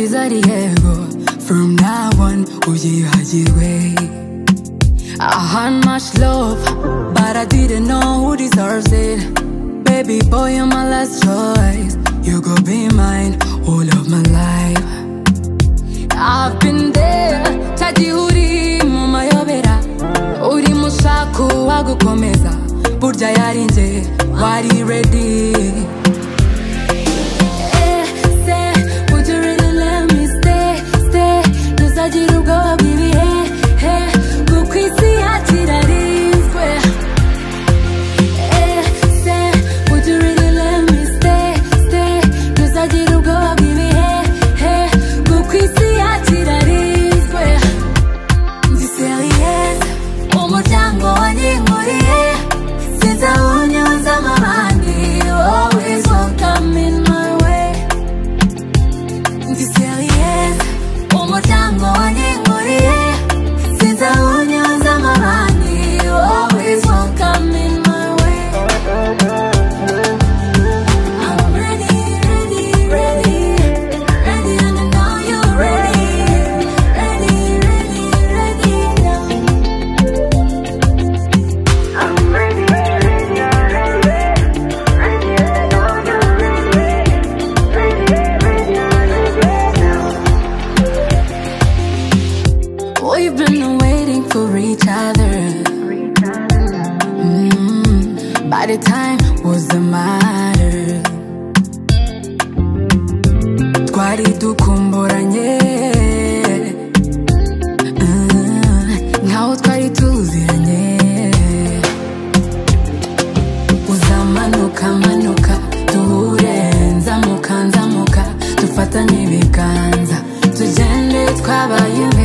Subiza Diego. From now on, way. I had much love, but I didn't know who deserves it. Baby boy, you're my last choice. You go be mine all of my life. I've been there, Tati uri mumayobera. Uri mushaku wagukomeza. Burya yarinje, wari ready. Would you really let me stay? Tuzagira ubwoba bw'ibihe, kuko isi yacu irarinzwe. Would you really let me stay? Tuzagira ubwoba bw'ibihe, kuko isi yacu irarinzwe. Ndi serious, umuryango wanyinguriye. Sinzawunyuza amabandi, always welcome in my way. Ndi serious, umuryango wanyinguriye. Sinzawunyuza amabandi, always welcome in my way. I'm ready, ready, ready, ready, and I know you're ready. Ready, ready, ready now. I'm ready, ready, ready, ready, and I know you're ready. Ready, ready, ready now. We've been waiting for each other. By the time was the matter. Twari dukumburanye, nkaho twari tuziranye. Uzamanuka manuka, duhure nzamuka nzamuka, dufatane ibiganza, tugende twabaye